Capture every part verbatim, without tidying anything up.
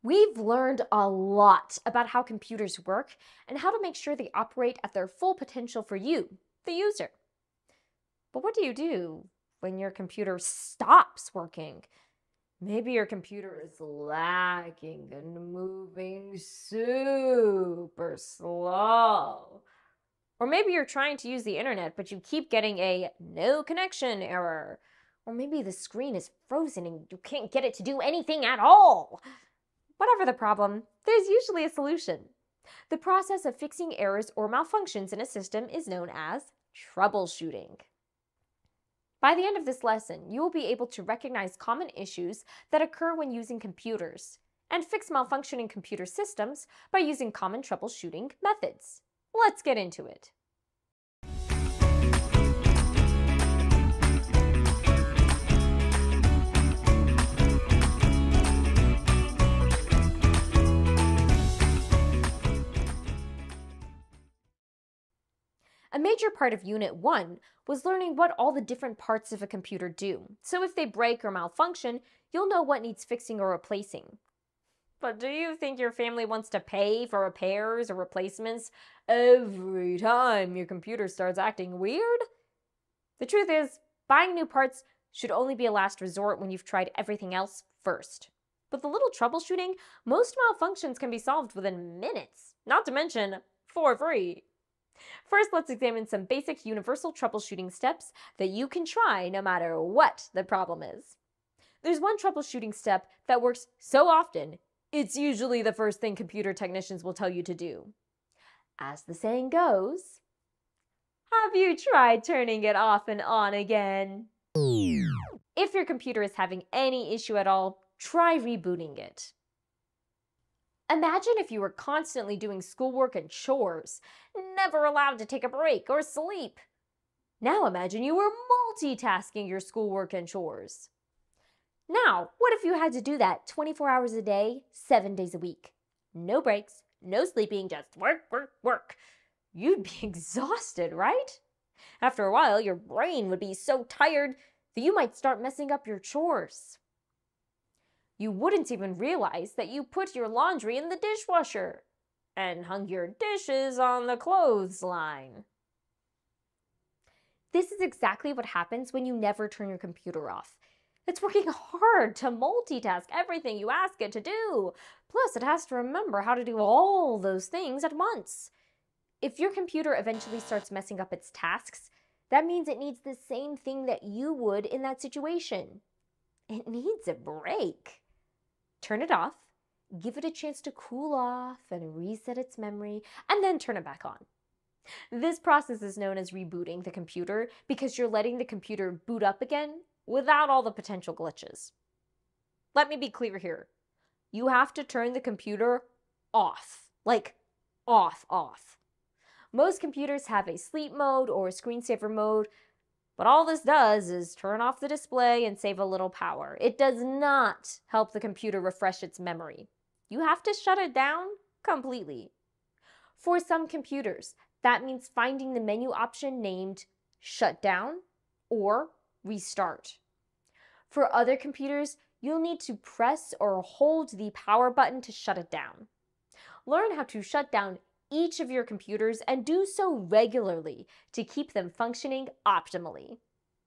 We've learned a lot about how computers work and how to make sure they operate at their full potential for you, the user. But what do you do when your computer stops working? Maybe your computer is lagging and moving super slow. Or maybe you're trying to use the internet, but you keep getting a no connection error. Or maybe the screen is frozen and you can't get it to do anything at all. Whatever the problem, there's usually a solution. The process of fixing errors or malfunctions in a system is known as troubleshooting. By the end of this lesson, you will be able to recognize common issues that occur when using computers and fix malfunctioning computer systems by using common troubleshooting methods. Let's get into it. A major part of Unit one was learning what all the different parts of a computer do, so if they break or malfunction, you'll know what needs fixing or replacing. But do you think your family wants to pay for repairs or replacements every time your computer starts acting weird? The truth is, buying new parts should only be a last resort when you've tried everything else first. With a little troubleshooting, most malfunctions can be solved within minutes, not to mention for free. First, let's examine some basic universal troubleshooting steps that you can try no matter what the problem is. There's one troubleshooting step that works so often, it's usually the first thing computer technicians will tell you to do. As the saying goes, have you tried turning it off and on again? If your computer is having any issue at all, try rebooting it. Imagine if you were constantly doing schoolwork and chores, never allowed to take a break or sleep. Now imagine you were multitasking your schoolwork and chores. Now, what if you had to do that twenty-four hours a day, seven days a week? No breaks, no sleeping, just work, work, work. You'd be exhausted, right? After a while, your brain would be so tired that you might start messing up your chores. You wouldn't even realize that you put your laundry in the dishwasher and hung your dishes on the clothesline. This is exactly what happens when you never turn your computer off. It's working hard to multitask everything you ask it to do. Plus, it has to remember how to do all those things at once. If your computer eventually starts messing up its tasks, that means it needs the same thing that you would in that situation. It needs a break. Turn it off, give it a chance to cool off and reset its memory, and then turn it back on. This process is known as rebooting the computer because you're letting the computer boot up again without all the potential glitches. Let me be clear here. You have to turn the computer off, like off, off. Most computers have a sleep mode or a screensaver mode, but all this does is turn off the display and save a little power. It does not help the computer refresh its memory. You have to shut it down completely. For some computers, that means finding the menu option named Shut Down or Restart. For other computers, you'll need to press or hold the power button to shut it down. Learn how to shut down each of your computers and do so regularly to keep them functioning optimally.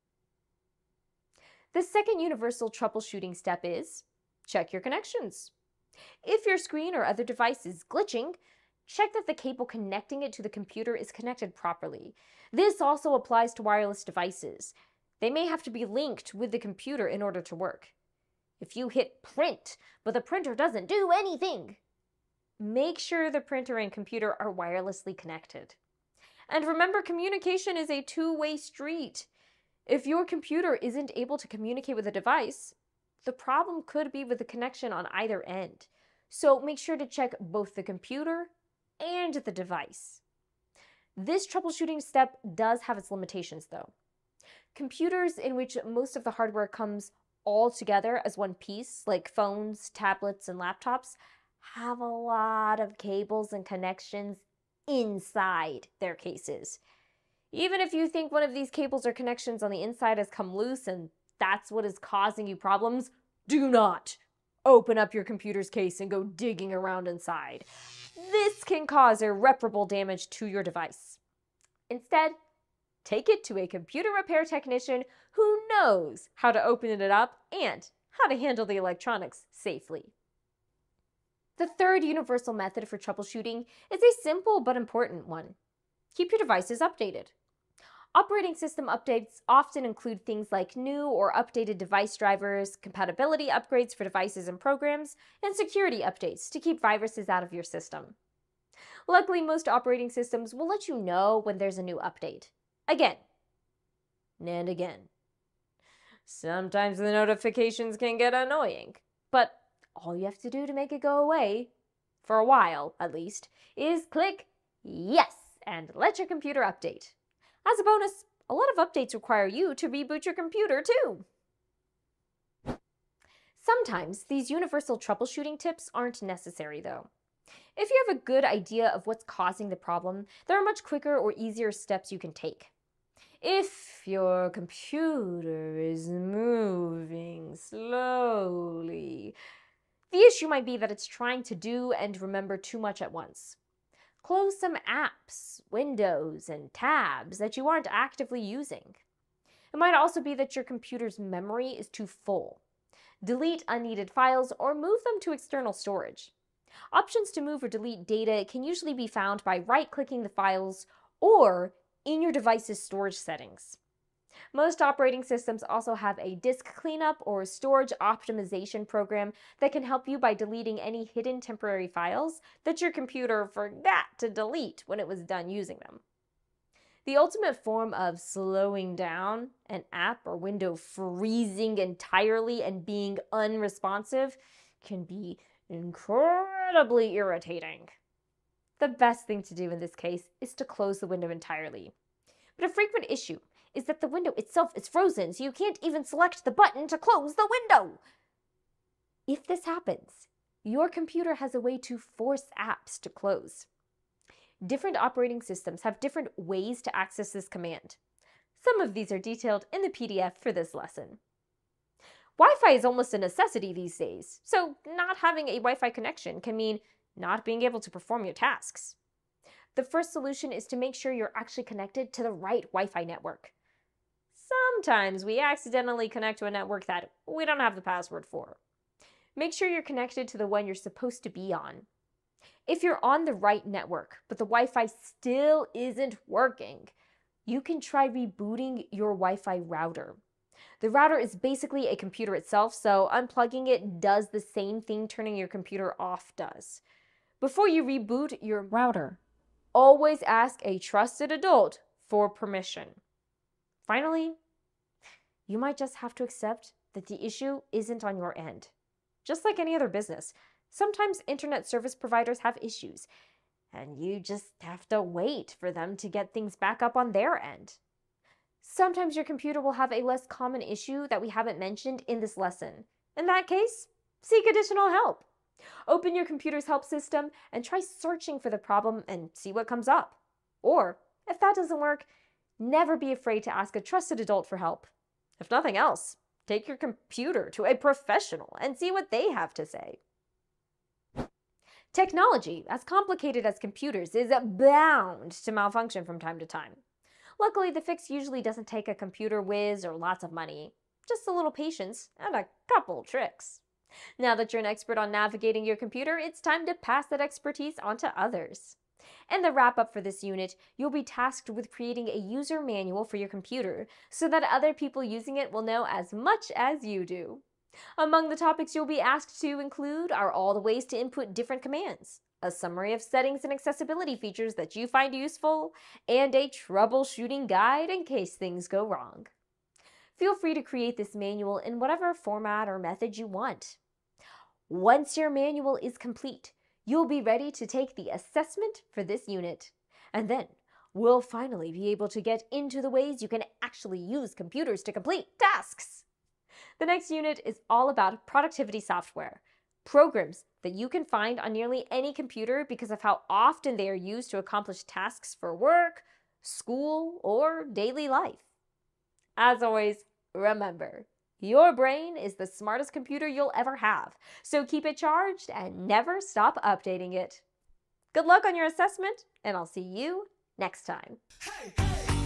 The second universal troubleshooting step is check your connections. If your screen or other device is glitching, check that the cable connecting it to the computer is connected properly. This also applies to wireless devices. They may have to be linked with the computer in order to work. If you hit print, but the printer doesn't do anything, make sure the printer and computer are wirelessly connected. And remember, communication is a two-way street. If your computer isn't able to communicate with a device, the problem could be with the connection on either end. So make sure to check both the computer and the device. This troubleshooting step does have its limitations, though. Computers in which most of the hardware comes all together as one piece, like phones, tablets, and laptops, have a lot of cables and connections inside their cases. Even if you think one of these cables or connections on the inside has come loose and that's what is causing you problems, do not open up your computer's case and go digging around inside. This can cause irreparable damage to your device. Instead, take it to a computer repair technician who knows how to open it up and how to handle the electronics safely. The third universal method for troubleshooting is a simple but important one. Keep your devices updated. Operating system updates often include things like new or updated device drivers, compatibility upgrades for devices and programs, and security updates to keep viruses out of your system. Luckily, most operating systems will let you know when there's a new update. Again and again. Sometimes the notifications can get annoying, but all you have to do to make it go away, for a while at least, is click yes and let your computer update. As a bonus, a lot of updates require you to reboot your computer too. Sometimes these universal troubleshooting tips aren't necessary though. If you have a good idea of what's causing the problem, there are much quicker or easier steps you can take. If your computer is moving slowly, the issue might be that it's trying to do and remember too much at once. Close some apps, windows, and tabs that you aren't actively using. It might also be that your computer's memory is too full. Delete unneeded files or move them to external storage. Options to move or delete data can usually be found by right-clicking the files or in your device's storage settings. Most operating systems also have a disk cleanup or storage optimization program that can help you by deleting any hidden temporary files that your computer forgot to delete when it was done using them. The ultimate form of slowing down an app or window freezing entirely and being unresponsive can be incredibly irritating. The best thing to do in this case is to close the window entirely. But a frequent issue is that the window itself is frozen, so you can't even select the button to close the window. If this happens, your computer has a way to force apps to close. Different operating systems have different ways to access this command. Some of these are detailed in the P D F for this lesson. Wi-Fi is almost a necessity these days, so not having a Wi-Fi connection can mean not being able to perform your tasks. The first solution is to make sure you're actually connected to the right Wi-Fi network. Sometimes we accidentally connect to a network that we don't have the password for. Make sure you're connected to the one you're supposed to be on. If you're on the right network, but the Wi-Fi still isn't working, you can try rebooting your Wi-Fi router. The router is basically a computer itself, so unplugging it does the same thing turning your computer off does. Before you reboot your router, always ask a trusted adult for permission. Finally, you might just have to accept that the issue isn't on your end. Just like any other business, sometimes internet service providers have issues, and you just have to wait for them to get things back up on their end. Sometimes your computer will have a less common issue that we haven't mentioned in this lesson. In that case, seek additional help. Open your computer's help system and try searching for the problem and see what comes up. Or, if that doesn't work, never be afraid to ask a trusted adult for help. If nothing else, take your computer to a professional and see what they have to say. Technology, as complicated as computers, is bound to malfunction from time to time. Luckily, the fix usually doesn't take a computer whiz or lots of money, just a little patience and a couple tricks. Now that you're an expert on navigating your computer, it's time to pass that expertise on to others. In the wrap-up for this unit, you'll be tasked with creating a user manual for your computer so that other people using it will know as much as you do. Among the topics you'll be asked to include are all the ways to input different commands, a summary of settings and accessibility features that you find useful, and a troubleshooting guide in case things go wrong. Feel free to create this manual in whatever format or method you want. Once your manual is complete, you'll be ready to take the assessment for this unit. And then we'll finally be able to get into the ways you can actually use computers to complete tasks. The next unit is all about productivity software, programs that you can find on nearly any computer because of how often they are used to accomplish tasks for work, school, or daily life. As always, remember, Your brain is the smartest computer you'll ever have, so keep it charged and never stop updating it. Good luck on your assessment, and I'll see you next time. Hey, hey.